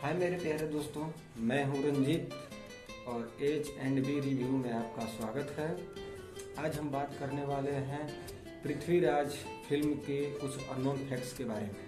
हाय मेरे प्यारे दोस्तों, मैं हूं रंजीत और H&B रिव्यू में आपका स्वागत है। आज हम बात करने वाले हैं पृथ्वीराज फिल्म के कुछ अननोन फैक्ट्स के बारे में।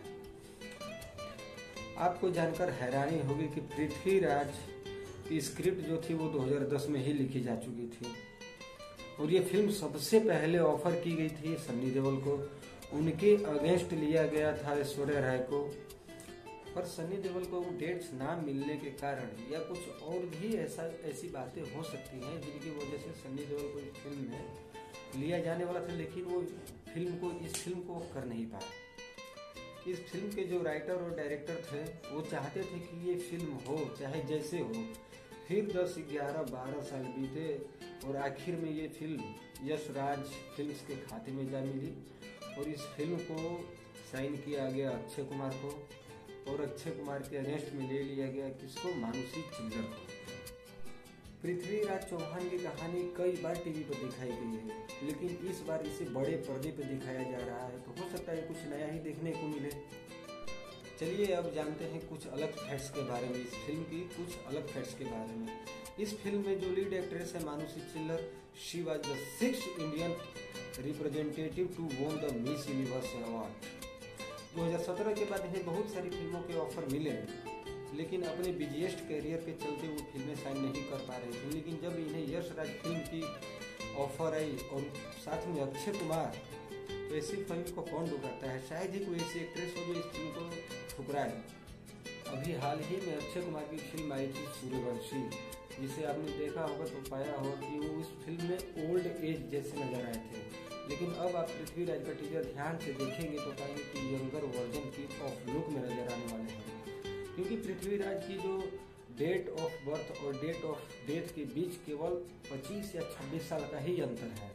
आपको जानकर हैरानी होगी कि पृथ्वीराज की स्क्रिप्ट जो थी वो 2010 में ही लिखी जा चुकी थी और ये फिल्म सबसे पहले ऑफर की गई थी सन्नी देओल को। उनके अगेंस्ट लिया गया था ऐश्वर्या राय को, पर सन्नी देओल को डेट्स ना मिलने के कारण या कुछ और भी ऐसी बातें हो सकती हैं जिनकी वजह से सन्नी देओल को इस फिल्म में लिया जाने वाला था, लेकिन वो इस फिल्म को कर नहीं पाए। इस फिल्म के जो राइटर और डायरेक्टर थे वो चाहते थे कि ये फिल्म हो चाहे जैसे हो। फिर 10, 11, 12 साल बीते और आखिर में ये फिल्म यश राज फिल्म्स के खाते में जा मिली और इस फिल्म को साइन किया गया अक्षय कुमार को और अक्षय कुमार के अगेंस्ट में ले लिया गया किसको, मानुषी चिल्लर को। पृथ्वीराज चौहान की कहानी कई बार टीवी पर दिखाई गई है, लेकिन इस बार इसे बड़े पर्दे पर दिखाया जा रहा है, तो हो सकता है कुछ नया ही देखने को मिले। चलिए अब जानते हैं कुछ अलग फैक्ट्स के बारे में, इस फिल्म की कुछ अलग फैक्ट्स के बारे में। इस फिल्म में जो लीड एक्ट्रेस है Manushi Chhillar, she was the 6th Indian representative to won the Miss Universe award. 2017 के बाद इन्हें बहुत सारी फिल्मों के ऑफर मिले, लेकिन अपने बिजिएस्ट कैरियर के चलते वो फिल्में साइन नहीं कर पा रही थी। लेकिन जब इन्हें यश राज फिल्म की ऑफर आई और साथ में अक्षय कुमार, तो ऐसी फिल्म को कौन ठुकराता है। शायद ही कोई ऐसी एक्ट्रेस हो जो इस फिल्म को ठुकराए। अभी हाल ही में अक्षय कुमार की फिल्म आई थी सूर्यवंशी, जिसे आपने देखा होगा तो पाया होगा कि वो उस फिल्म में ओल्ड एज जैसे नजर आए थे। लेकिन अब आप पृथ्वीराज का टीजर ध्यान से देखेंगे तो पाएंगे कि यंगर वर्जन की ऑफ लुक में नजर आने वाले हैं, क्योंकि पृथ्वीराज की जो डेट ऑफ बर्थ और डेट ऑफ डेथ के बीच केवल 25 या 26 साल का ही अंतर है,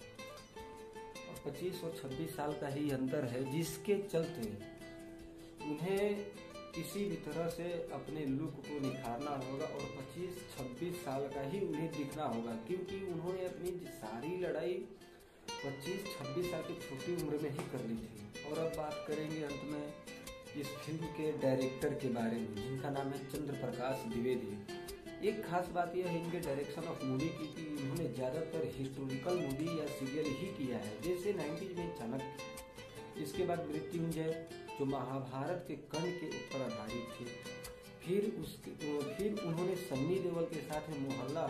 और 25 और 26 साल का ही अंतर है, जिसके चलते उन्हें किसी भी तरह से अपने लुक को निखारना होगा और 25-26 साल का ही उन्हें दिखना होगा, क्योंकि उन्होंने अपनी सारी लड़ाई 25-26 साल की छोटी उम्र में ही कर ली थी। और अब बात करेंगे अंत में इस फिल्म के डायरेक्टर के बारे में, जिनका नाम है चंद्र प्रकाश द्विवेदी। एक खास बात यह है इनके डायरेक्शन ऑफ मूवी की कि इन्होंने ज्यादातर हिस्टोरिकल मूवी या सीरियल ही किया है, जैसे 90s में चाणक्य, इसके बाद मृत्युंजय जो महाभारत के कर्ण के ऊपर आधारित थी, फिर उन्होंने सन्नी देओल के साथ में मोहल्ला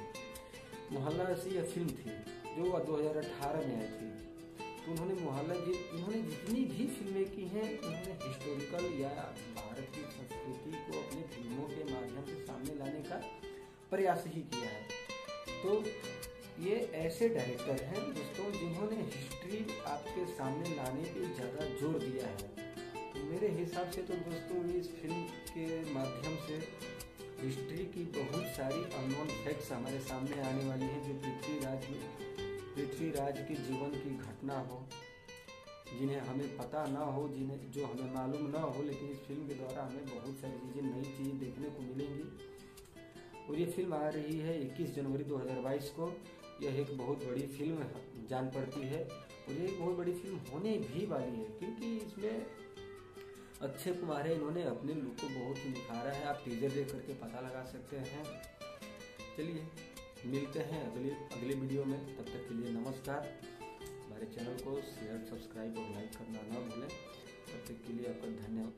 80 यह फिल्म थी जो 2018 में आई थी। तो उन्होंने जितनी भी फिल्में की हैं उन्होंने हिस्टोरिकल या भारत की संस्कृति को अपनी फिल्मों के माध्यम से सामने लाने का प्रयास ही किया है। तो ये ऐसे डायरेक्टर हैं दोस्तों जिन्होंने हिस्ट्री आपके सामने लाने पे ज़्यादा जोर दिया है। तो मेरे हिसाब से तो दोस्तों इस फिल्म के माध्यम से हिस्ट्री की बहुत सारी अननोन फैक्ट्स हमारे सामने आने वाली हैं, जो पृथ्वीराज के जीवन की घटना हो, जिन्हें हमें पता ना हो, जो हमें मालूम ना हो, लेकिन इस फिल्म के द्वारा हमें बहुत सारी चीज़ें, नई चीज़ें देखने को मिलेंगी। और ये फिल्म आ रही है 21 जनवरी 2022 को। यह एक बहुत बड़ी फिल्म जान पड़ती है और ये एक बहुत बड़ी फिल्म होने भी वाली है, क्योंकि इसमें अक्षय कुमार है, इन्होंने अपने लुक को बहुत ही निखारा है। आप टीजर देख करके पता लगा सकते हैं। चलिए मिलते हैं अगले वीडियो में, तब तक के लिए नमस्कार। हमारे चैनल को शेयर, सब्सक्राइब और लाइक करना ना भूलें। तब तक के लिए आपका धन्यवाद।